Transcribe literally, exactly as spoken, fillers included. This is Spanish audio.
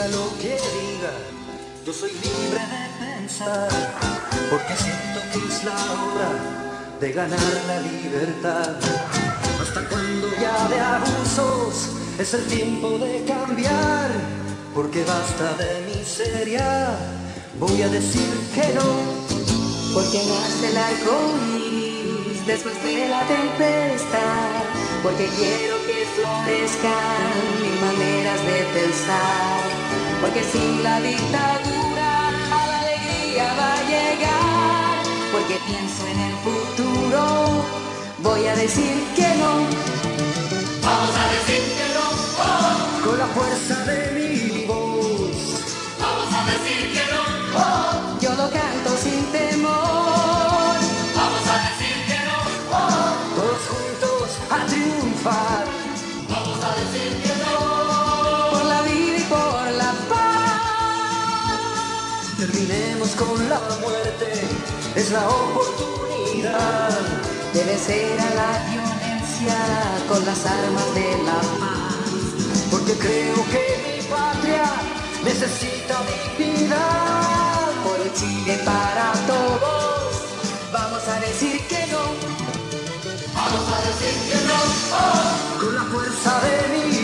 diga lo que diga, yo soy libre de pensar, porque siento que es la hora de ganar la libertad. Hasta cuando ya de abusos es el tiempo de cambiar, porque basta de miseria, voy a decir que no. Porque nace el arco iris después de la tempestad, porque quiero que florezcan mil maneras de pensar, porque sin la dictadura la alegría va a llegar, porque pienso en el futuro, voy a decir que no. Vamos a decir que no, oh. Con la fuerza de mi voz. Vamos a decir que no, oh. Yo lo canto sin temor. Vamos a decir que no, oh. Todos juntos a triunfar. Vamos a decir que no. Por la vida y por la paz. Terminemos con la muerte, es la oportunidad de vencer a la violencia con las armas de la paz. Porque creo que mi patria necesita dignidad. Por el Chile para todos, vamos a decir que no. Vamos a decir que no, oh. Con la fuerza de mi